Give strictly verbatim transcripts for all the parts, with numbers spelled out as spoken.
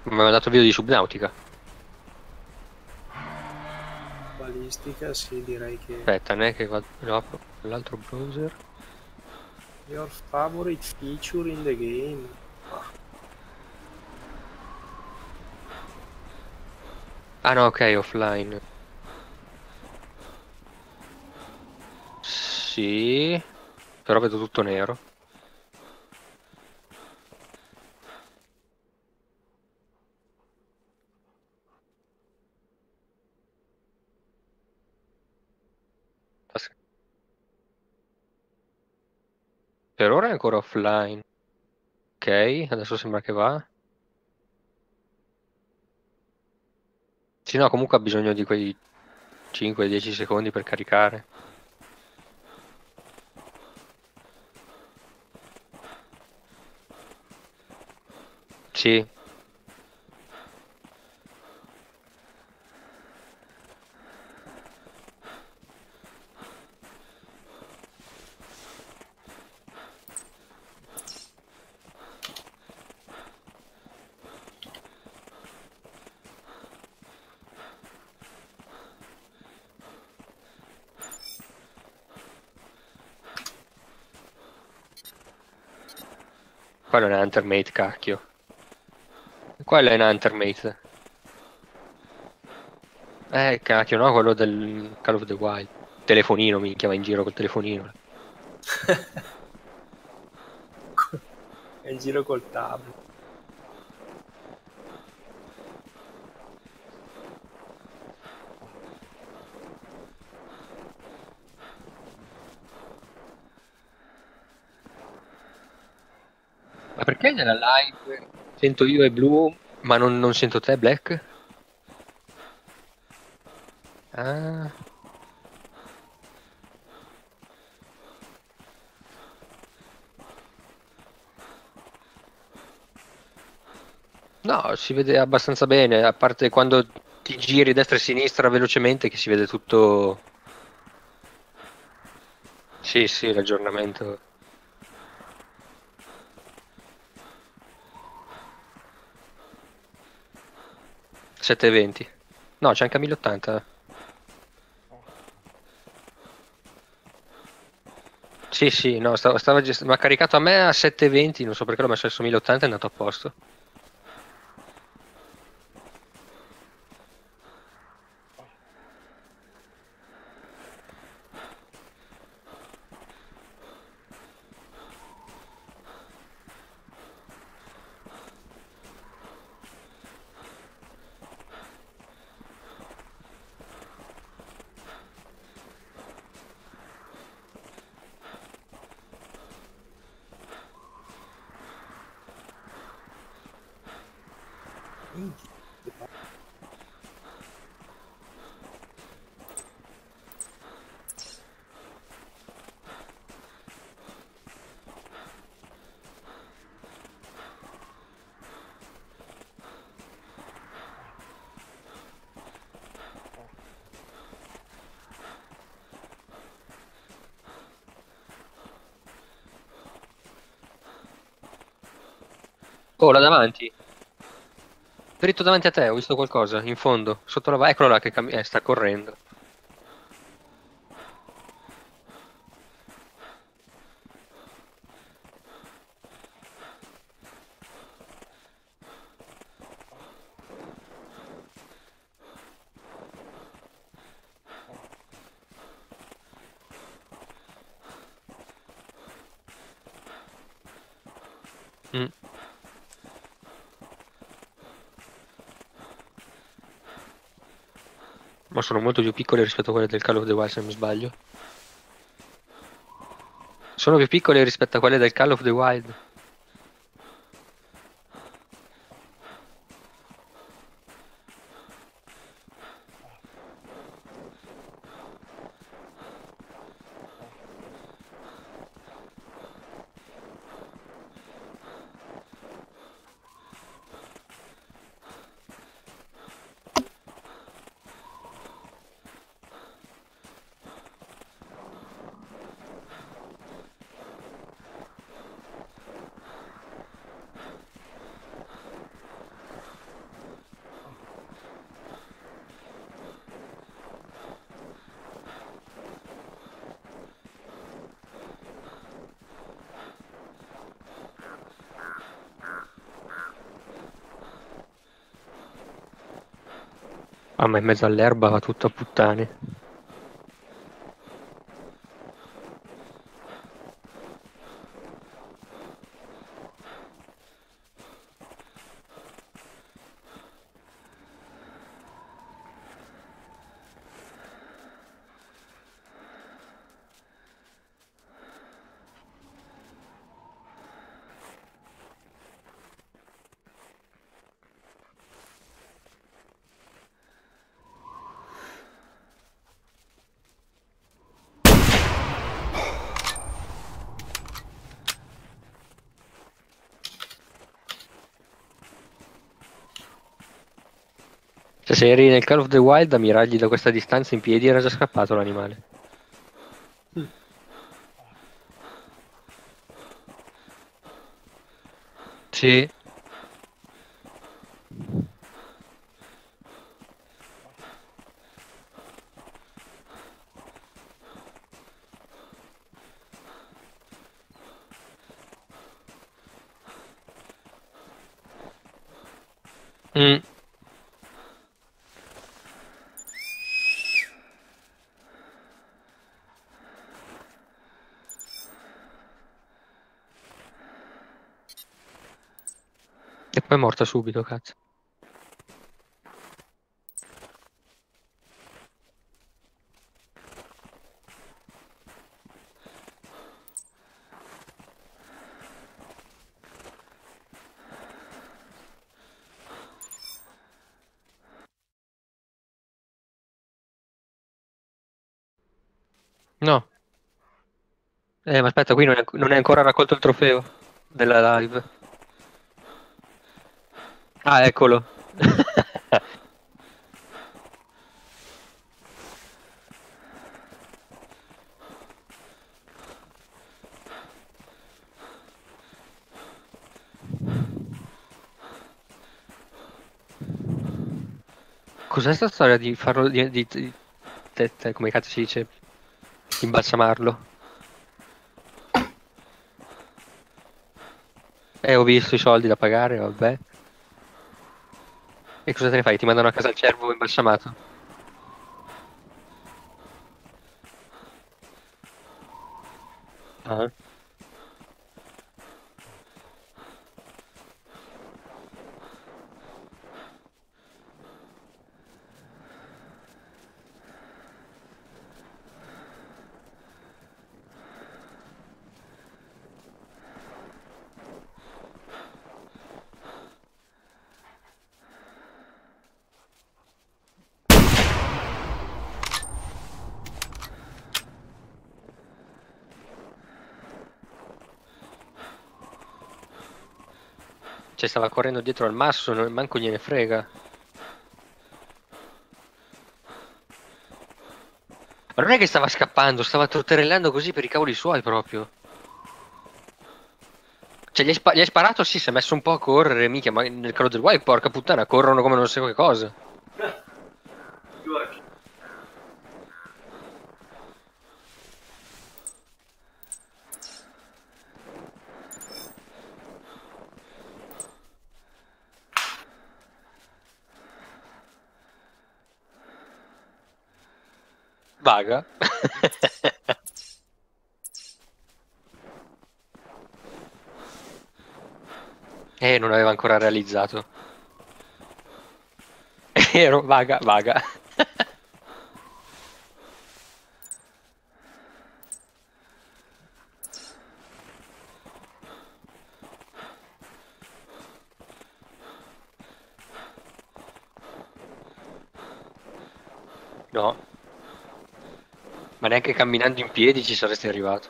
Mi ha mandato il video di Subnautica. Balistica, sì, direi che... Aspetta, ne che vado, lo apro con l'altro browser. Your favorite feature in the game? Ah, Ah no, ok, offline. Sì, però vedo tutto nero. Per ora è ancora offline. Ok, adesso sembra che va. Sì, no, comunque ha bisogno di quei cinque dieci secondi per caricare. Sì, quello è un Huntermate, cacchio. Quello è un Huntermate. Eh, cacchio, no, quello del Call of the Wild. Telefonino, mi chiama in giro col telefonino. è in giro col tablet. Ma perché nella live sento io e blu, ma non, non sento te, Black? Ah, no, si vede abbastanza bene, a parte quando ti giri destra e sinistra velocemente che si vede tutto. Sì, sì, l'aggiornamento. settecentoventi. No, c'è anche a mille ottanta. Sì, sì, no, stava, stava gest- mi ha caricato a me a settecentoventi, non so perché l'ho messo adesso mille ottanta e è andato a posto. Oh, là davanti, dritto davanti a te, ho visto qualcosa, in fondo, sotto la va, eccolo là che cammi- eh, sta correndo. Mm. Ma sono molto più piccole rispetto a quelle del Call of the Wild, se non mi sbaglio. Sono più piccole rispetto a quelle del Call of the Wild. Ah, ma in mezzo all'erba va tutto a puttane. Cioè, se eri nel Call of the Wild a miragli da questa distanza in piedi era già scappato l'animale. Sì. Mm. E poi è morta subito, cazzo. No. Eh, ma aspetta, qui non è, non è ancora raccolto il trofeo della live. Ah, eccolo. Cos'è sta storia di farlo di, di, di- te- te- come cazzo si dice? Imbalsamarlo? Eh, ho visto i soldi da pagare, vabbè. E cosa te ne fai? Ti mandano a casa il cervo imbalsamato? Ah. Cioè, stava correndo dietro al masso, non- manco gliene frega. Ma non è che stava scappando, stava trotterellando così per i cavoli suoi proprio. Cioè, gli hai, spa- gli hai sparato, sì, si è messo un po' a correre, mica, ma nel Call of the Wild, porca puttana, corrono come non so che cosa. Vaga. Eh, non aveva ancora realizzato. Ero vaga, vaga. No, ma neanche camminando in piedi ci saresti arrivato.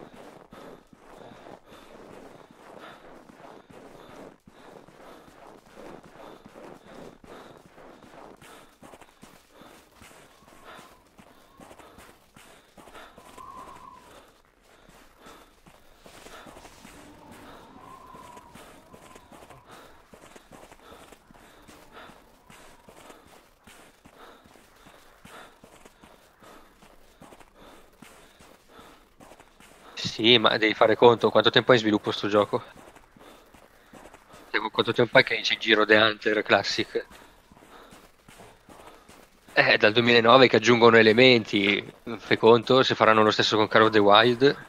Sì, ma devi fare conto, quanto tempo hai in sviluppo sto gioco? Cioè, quanto tempo è che c'è in giro The Hunter Classic? È dal duemilanove che aggiungono elementi. Fai conto, se faranno lo stesso con Call of the Wild.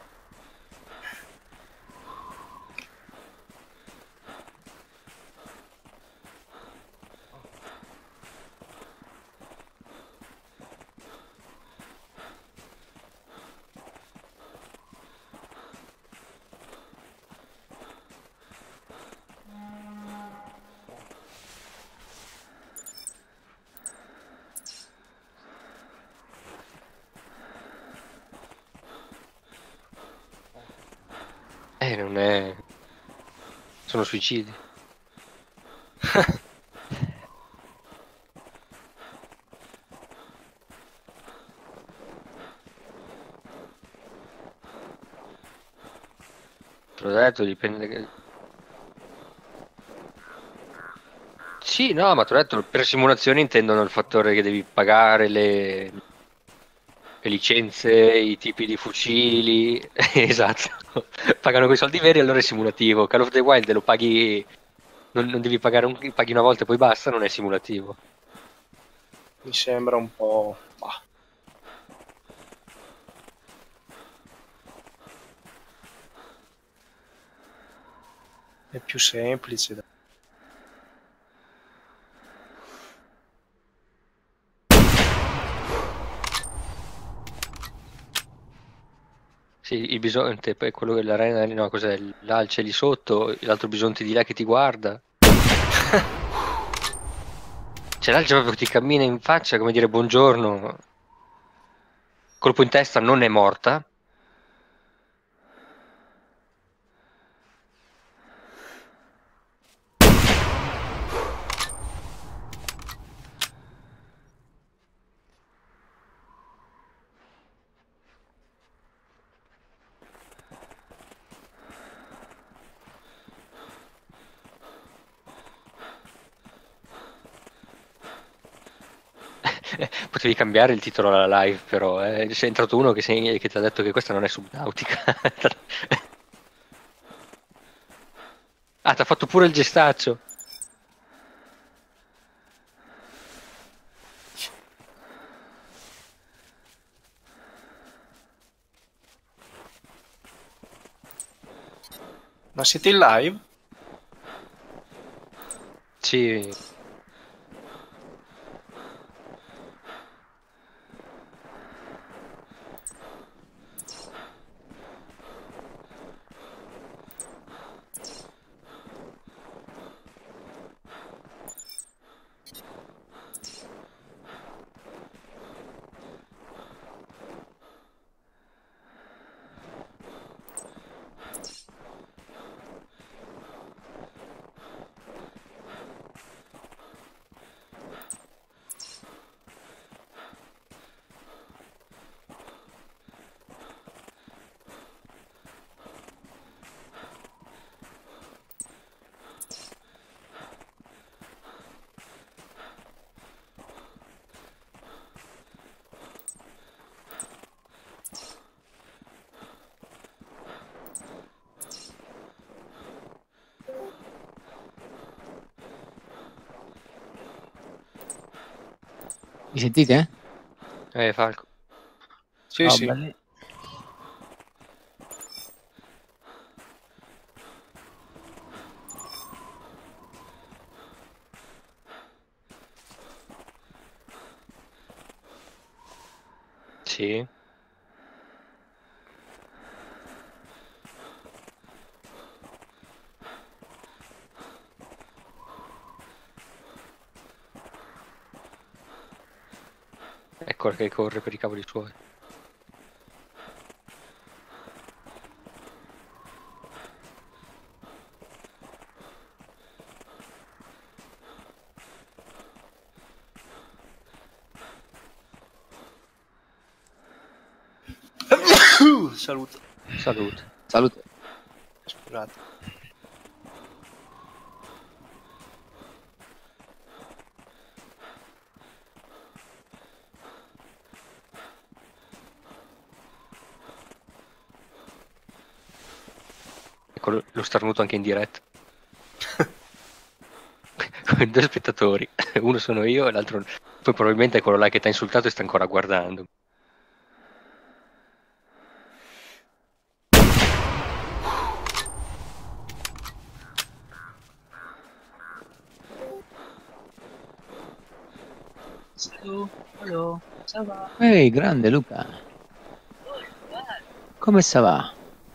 Eh, non è... Sono suicidi. Te l'ho detto, dipende... Sì, no, ma te l'ho detto, per simulazione intendono il fattore che devi pagare le, le licenze, i tipi di fucili, esatto, pagano quei soldi veri, allora è simulativo. Call of the Wild lo paghi, non, non devi pagare, un, paghi una volta e poi basta, non è simulativo. Mi sembra un po'... bah. È più semplice. dai. Sì, il bisonte, poi quello dell'arena, no, cos'è? L'alce lì sotto, l'altro bisonte di là che ti guarda. C'è l'alce proprio che ti cammina in faccia, come dire buongiorno. Colpo in testa, non è morta. Potevi cambiare il titolo alla live, però eh. C'è entrato uno che, sei- che ti ha detto che questa non è Subnautica. Ah, ti ha fatto pure il gestaccio. Ma siete in live? Sì, Mi sentite? eh, Falco. Sì, Ciao, sì. belli. Sì. Ecco che corre per i cavoli suoi. Saluto. Salute. Salute. Scusate. Ecco lo lo starnuto anche in diretta. Con due spettatori. Uno sono io e l'altro Poi probabilmente è quello là che ti ha insultato e sta ancora guardando. Salut, hello, ça va? Ehi, grande Luca, Oh, guarda, come sta va?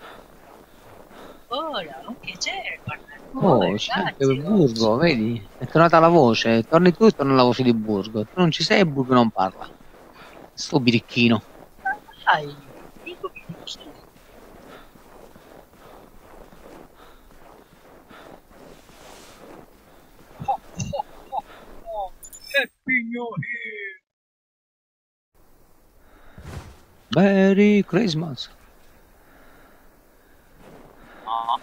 ora, un piacere parlare con Oh, voi, c'è anche ragazzi, Burgo, oggi. vedi? È tornata la voce, torni tu e torna la voce di Burgo. Tu non ci sei e Burgo non parla. Sto birichino. Dai, dico che non ci ho, ho, ho, ho. Happy New Year! Merry Christmas. Ah,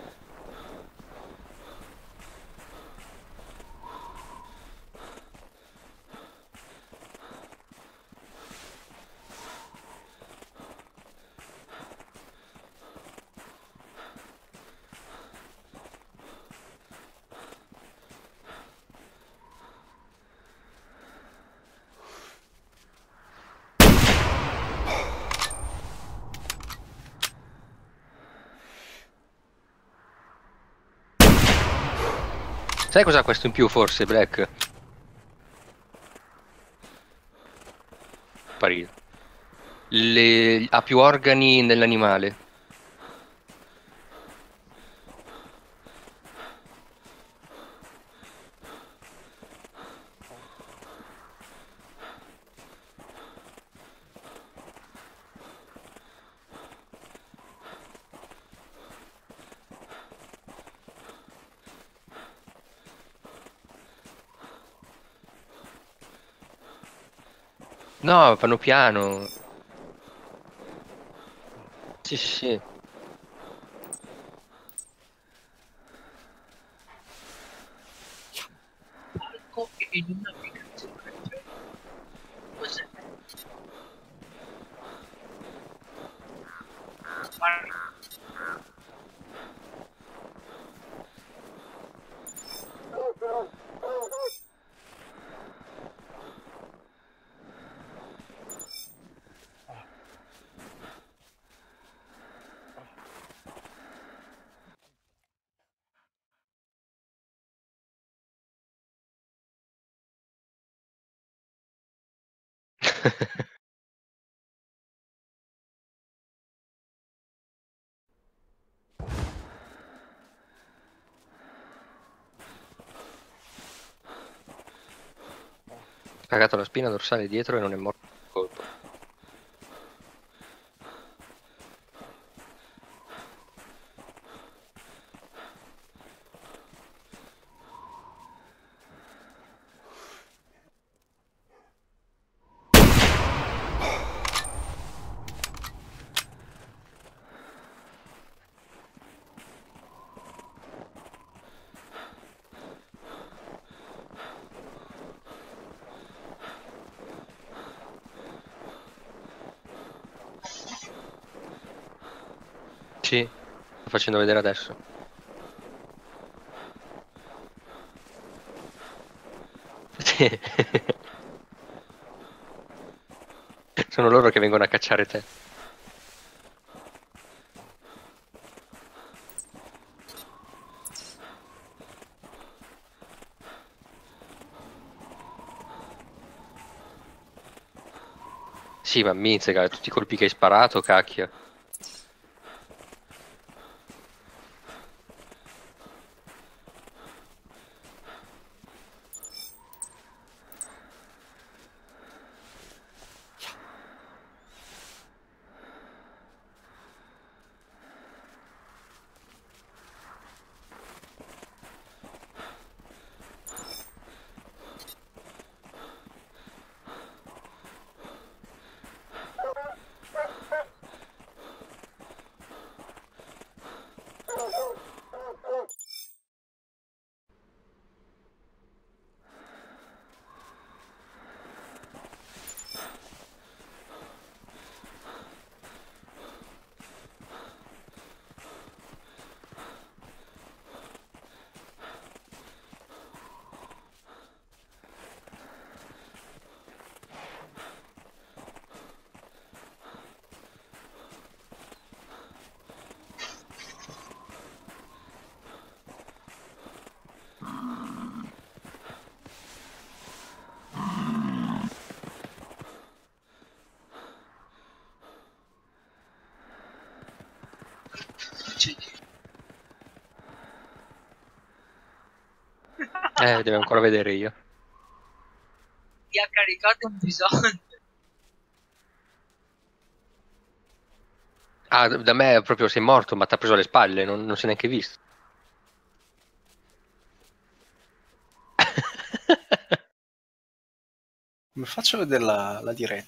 Sai cos'ha questo in più forse, Black? Sparito. Le... Ha più organi nell'animale. No, fanno piano. Sì, sì. palco in un'applicazione, cioè, cos'è? Guarda, Ha cagato la spina dorsale dietro e non è morto di colpo. Sì, sto facendo vedere adesso. Sì. Sono loro che vengono a cacciare te. Sì, ma mizzica, tutti i colpi che hai sparato, cacchio. c'è di... Eh, devo ancora vedere io. Ti ha caricato un bisogno. Ah, da me proprio sei morto, ma ti ha preso alle spalle, non, non si è neanche visto. Come faccio a vedere la, la diretta?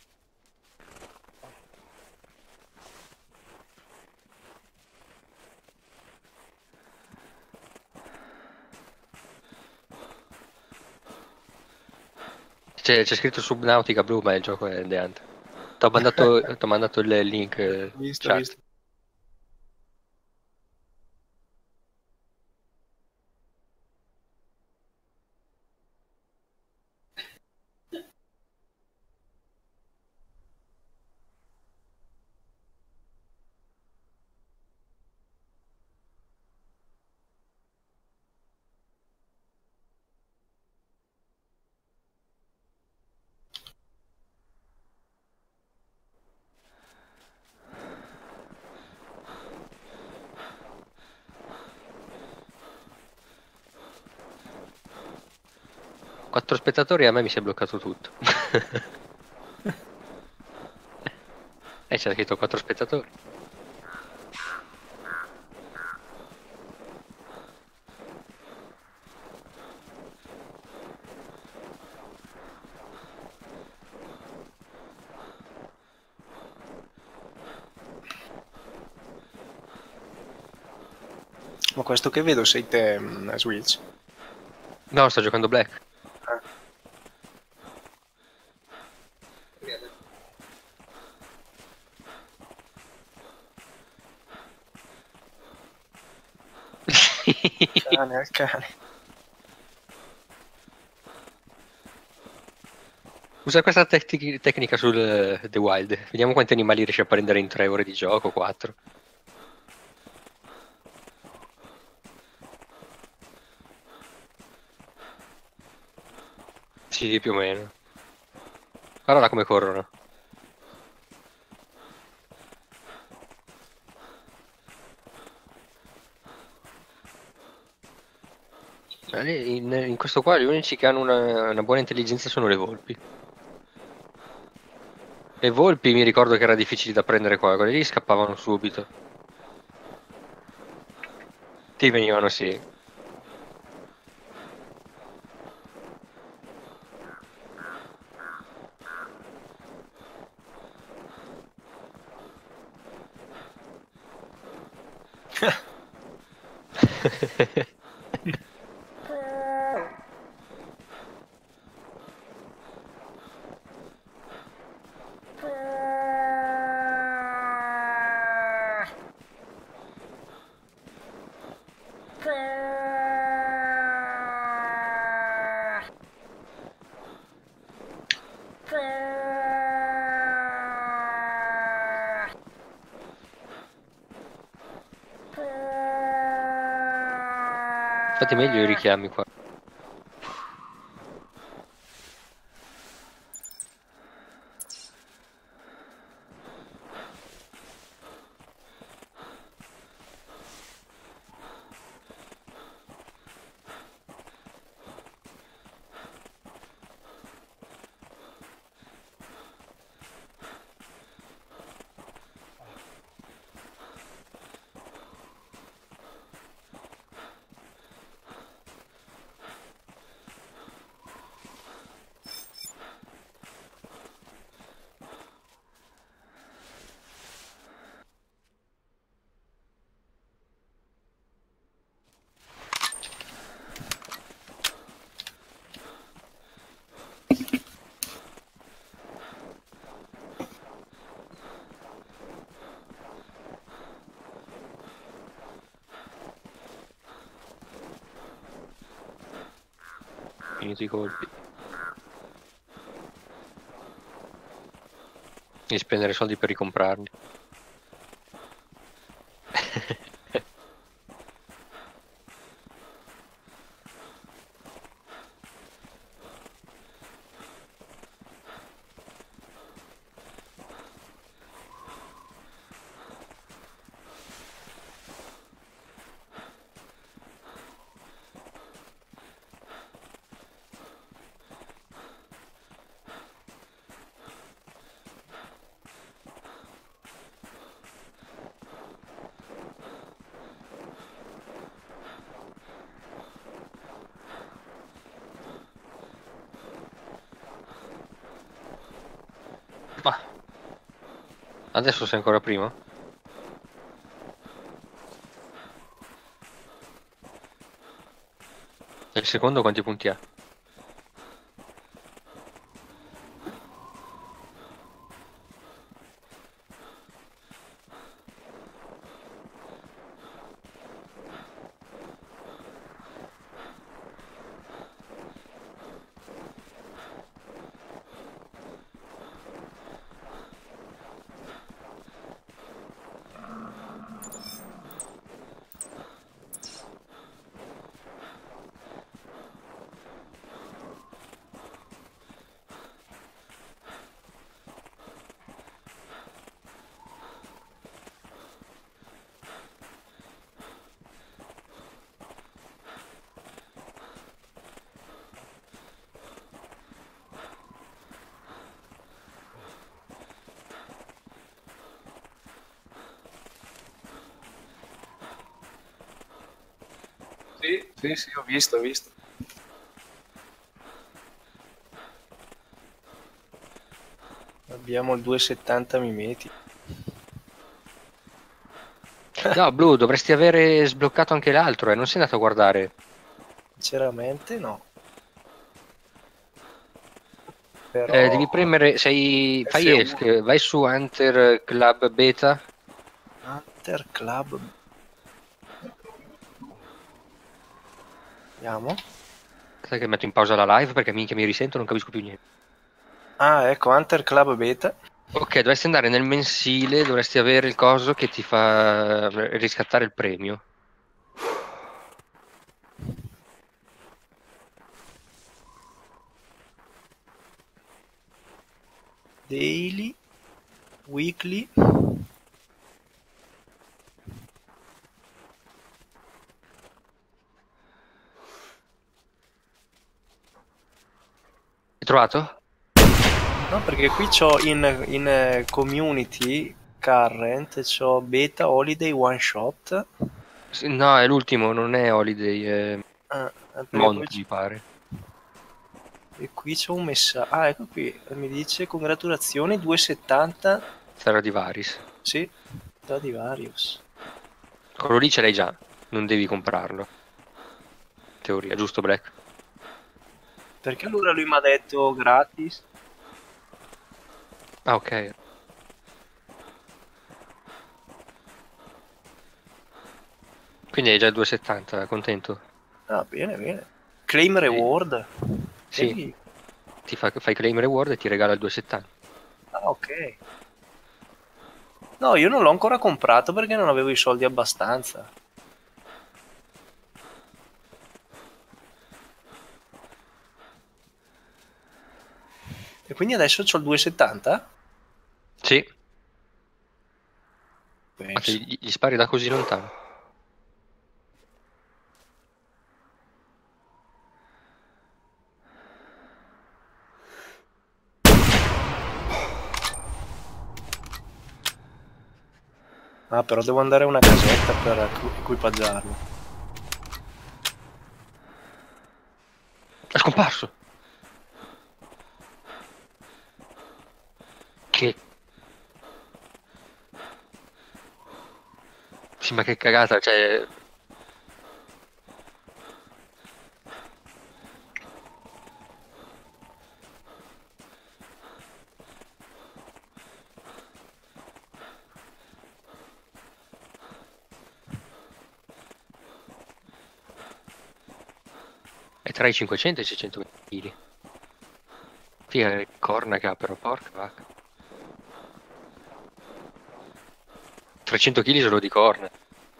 C'è, c'è scritto Subnautica Blue, ma il gioco è The Hunter. T'ho mandato, t'ho mandato il link eh, Visto, chat. visto. Quattro spettatori e a me mi si è bloccato tutto. E c'è scritto quattro spettatori. Ma questo che vedo sei te, mm, Switch. No, sto giocando Black. Ah. Cane al cane. Usa questa tec- tecnica sul eh, The Wild. Vediamo quanti animali riesci a prendere in tre ore di gioco, quattro. Sì, più o meno. Guarda come corrono. Eh, In, in questo qua gli unici che hanno una, una buona intelligenza sono le volpi. Le volpi mi ricordo che era difficile da prendere qua, quelle lì scappavano subito. Ti venivano, sì. Fate meglio i richiami qua. Finito i colpi. Devi spendere soldi per ricomprarli. Adesso sei ancora prima? E il secondo quanti punti ha? Sì, sì, sì, ho visto, ho visto. Abbiamo il duecentosettanta mm. No, Blu, dovresti avere sbloccato anche l'altro, eh. Non sei andato a guardare. Sinceramente no. Eh, Però devi premere, sei... fai F uno. esc, vai su Hunter Club Beta. Hunter Club. Vediamo. Sai che metto in pausa la live perché minchia mi risento, non capisco più niente. Ah, ecco, Hunter Club Beta. Ok, dovresti andare nel mensile, dovresti avere il coso che ti fa riscattare il premio. Daily. Weekly. Hai trovato? No, perché qui c'ho in, in eh, community current, c'ho beta holiday one shot. Sì, no, è l'ultimo, non è Holiday, è Ah, perché poi Month, c'è- mi pare. e qui c'è un messaggio. Ah, ecco qui, mi dice congratulazioni duecentosettanta. Sarà di Varis. Sì, da Divarius. Quello lì ce l'hai già, non devi comprarlo. In teoria, giusto Black? Perché allora lui mi ha detto gratis? Ah, ok. Quindi hai già il duecentosettanta, contento? Ah, bene, bene. Claim Sì. reward. Sì, Vedi? ti fa, fai claim reward e ti regala il duecentosettanta. Ah, ok. No, io non l'ho ancora comprato perché non avevo i soldi abbastanza. E quindi adesso c'ho il duecentosettanta? Sì, ma Penso. gli, gli spari da così lontano. Ah, però devo andare a una casetta per equ- equipaggiarlo. È scomparso! Che... Sì, ma che cagata, cioè... È tra i cinquecento e i seicento kg. Figa che corna che ha però, porca vacca. trecento chili solo di corna.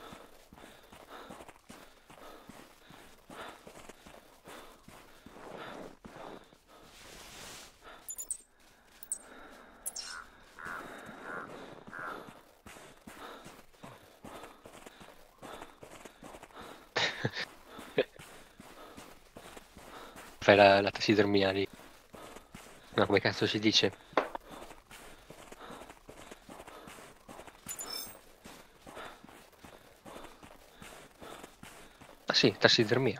Fai la, la tassidermia lì. No, come cazzo si dice? Ah sì, tassidermia.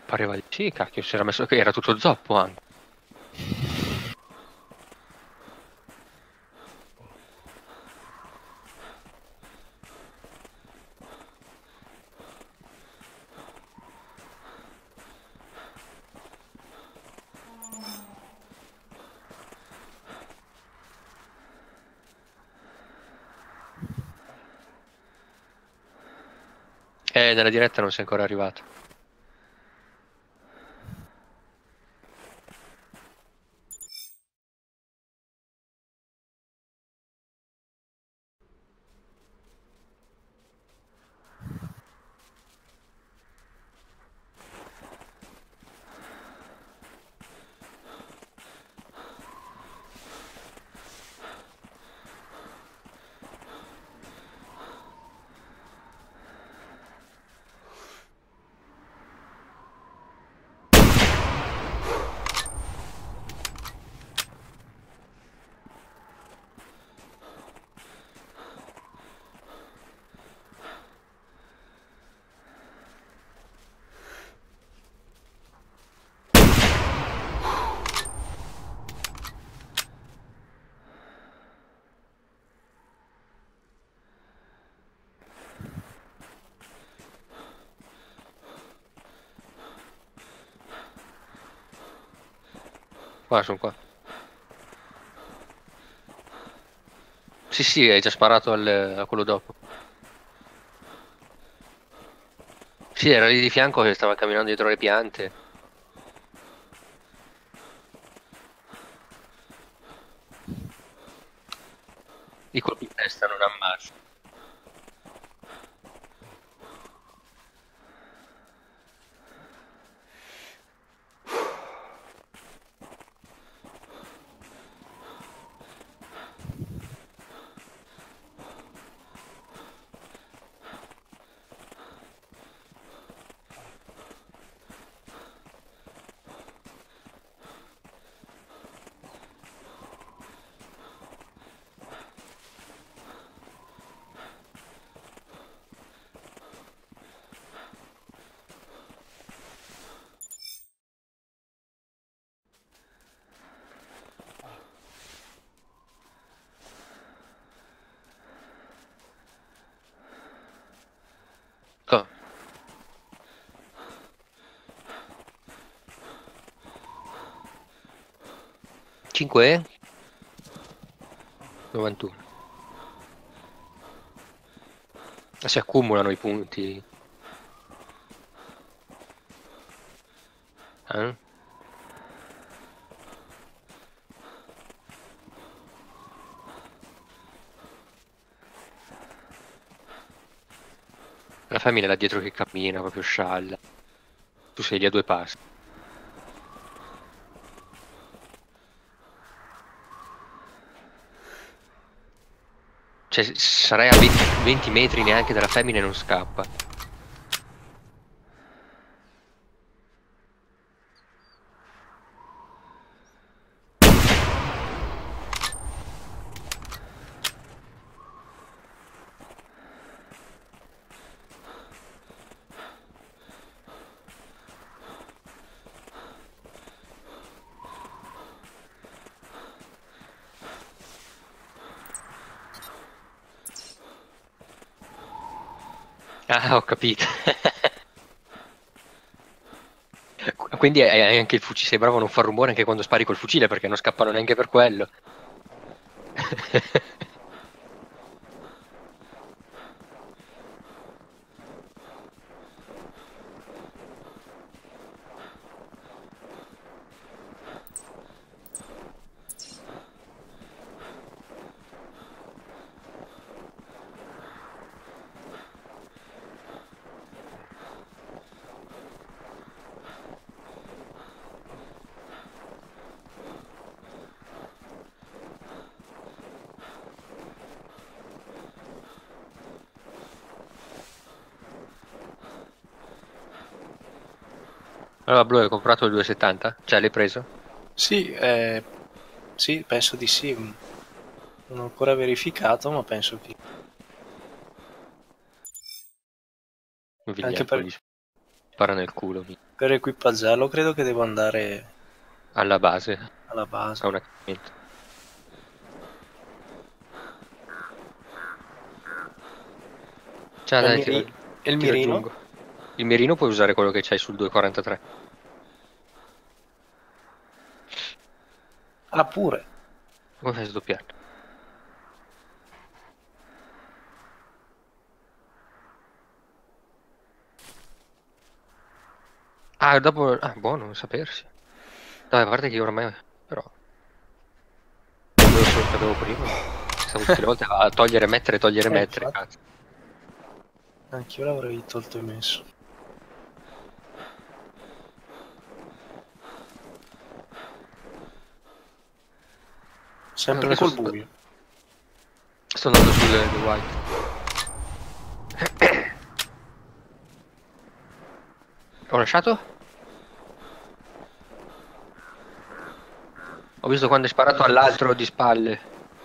Pareva di sì, cacchio, si era messo che era tutto zoppo anche. Eh, nella diretta non sei ancora arrivato. Qua, sono qua. Sì, sì, hai già sparato al- a quello dopo. Sì, era lì di fianco che stava camminando dietro le piante. I colpi in testa non ammazza. Co- cinque? novantuno. Si accumulano i punti. Eh? La femmina è là dietro che cammina, proprio scialla. Tu sei lì a due passi. Cioè, sarai a venti, venti metri neanche dalla femmina e non scappa. Ah, ho capito. Quindi hai hai anche il fucile, sei bravo a non far rumore anche quando spari col fucile perché non scappano neanche per quello. Allora, Blu, hai comprato il duecentosettanta? Cioè, l'hai preso? Sì, eh, sì, penso di sì. Non ho ancora verificato, ma penso che... Anche per... Vigliacco, gli spara nel culo. Per equipaggiarlo credo che devo andare Alla base. alla base. A un accadimento. Ciao, E il, dai, miri- ti, e il ti mirino? raggiungo. Il mirino puoi usare quello che c'hai sul due quarantatré. Ah, pure. Come fai a sdoppiarlo? Ah, dopo... Ah, buono, non sapersi. Dai, a parte che io ormai... Però... Quello solo che avevo prima. Stavo tutte le volte a togliere, mettere, togliere, Eh, mettere, infatti. cazzo. Anch'io l'avrei tolto e messo. Sempre Adesso col sto- buio. Sto andando sul The White. Ho lasciato? Ho visto quando hai sparato all'altro di spalle.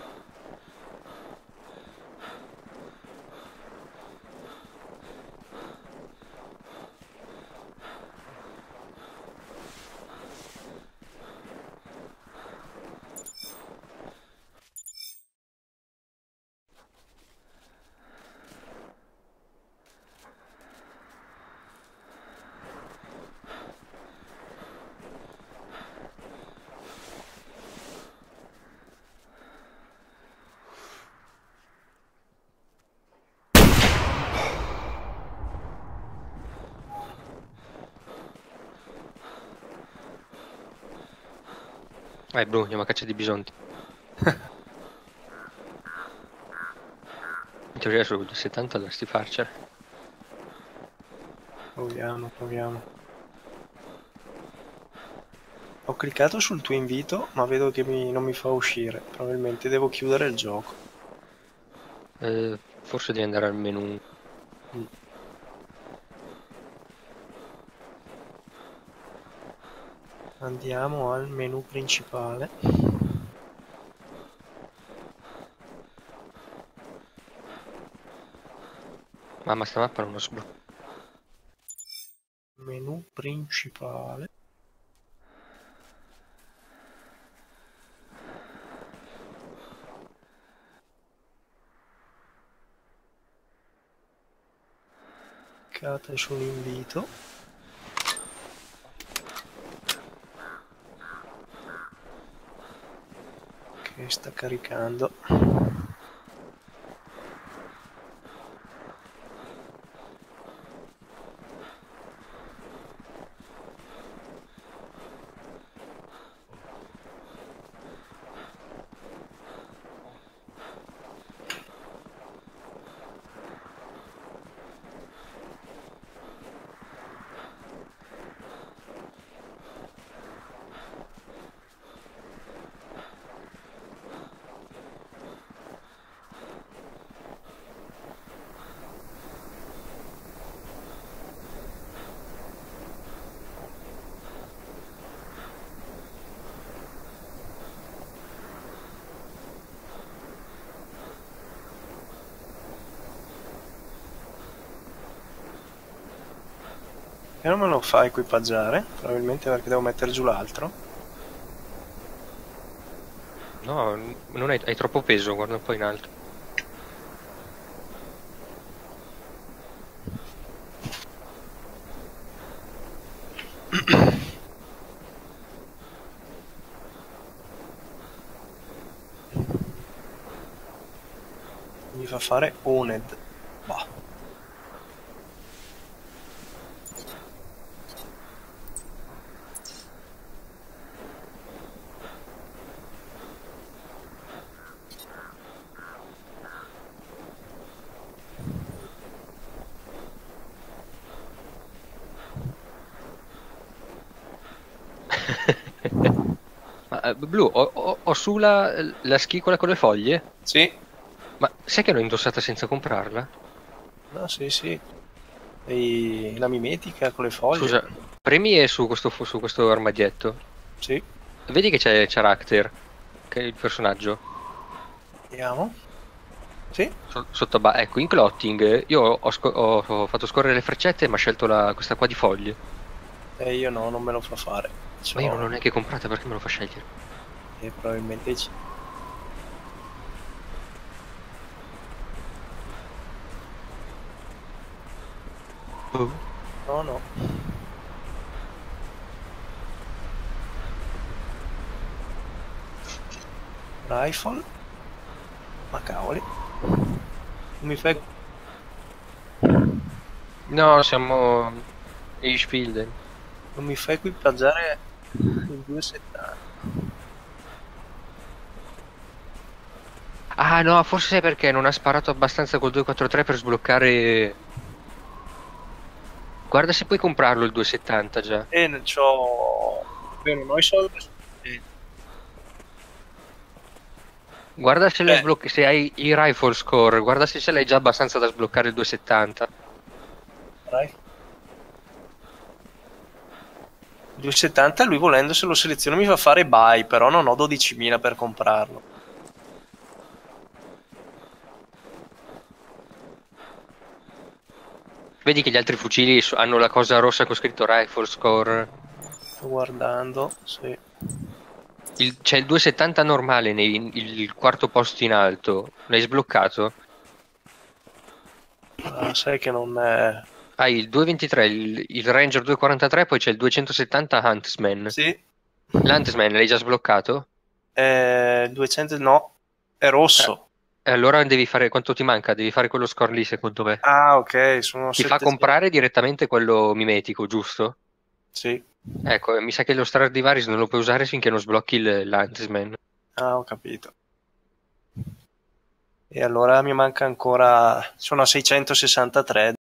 Vai, Bruno, andiamo a caccia di bisonti. In teoria su settanta dovresti farcela. Proviamo, proviamo. Ho cliccato sul tuo invito, ma vedo che mi- non mi fa uscire. Probabilmente devo chiudere il gioco. Eh, forse devi andare al menu. Mm. Andiamo al menu principale. Mamma, sta mappa non lo sblocco. Menu principale. Cliccate sull'invito. Che sta caricando. E non me lo fa equipaggiare, probabilmente perché devo mettere giù l'altro. No, non hai, hai troppo peso, guarda un po' in alto. Mi fa fare Oned. Bah. Ma, eh, Blu, ho, ho- ho su la, la schicola con le foglie? Sì, Ma sai che l'ho indossata senza comprarla? no, sì, sì. E la mimetica con le foglie. Scusa, premi e su questo, su questo armadietto. Sì, Vedi che c'è Character, che è il personaggio. vediamo. Sì? So- sotto ba- ecco, in clotting io ho, sco- ho- ho fatto scorrere le freccette, ma ho scelto la- questa qua di foglie. E io no, non me lo fa fare. Ma io non l'ho C'ho... neanche comprata, perché me lo fa scegliere? E probabilmente c- Boh. no, no. Rifle. Ma cavoli. Non mi fai... No, siamo in Spilden. Non mi fai equipaggiare il duecentosettanta. Ah no, forse sai perché non ha sparato abbastanza col due quattro tre per sbloccare. Guarda se puoi comprarlo il duecentosettanta già. E ne c'ho... Io non ho i soldi. Eh, Guarda se, l'hai Eh. sbloc- se hai i rifle score, guarda se ce l'hai già abbastanza da sbloccare il duecentosettanta. Dai. duecentosettanta lui volendo se lo seleziono mi fa fare buy, però non ho dodicimila per comprarlo. Vedi che gli altri fucili so- hanno la cosa rossa con scritto rifle score. Sto guardando, sì. Il- c'è il duecentosettanta normale nei, il, il quarto posto in alto. L'hai sbloccato? Ah, sai che non è... Hai il duecentoventitré, il, il Ranger duecentoquarantatré, poi c'è il duecentosettanta Huntsman. Sì. L'Huntsman l'hai già sbloccato? Eh, duecento... No, è rosso. E allora devi fare quanto ti manca? Devi fare quello score lì, secondo me. Ah, ok, sono Ti fa settecento. comprare direttamente quello mimetico, giusto? Sì. Ecco, mi sa che lo Stradivarius non lo puoi usare finché non sblocchi il- l'Huntsman. Ah, ho capito. E allora mi manca ancora... Sono a seicentosessantatré.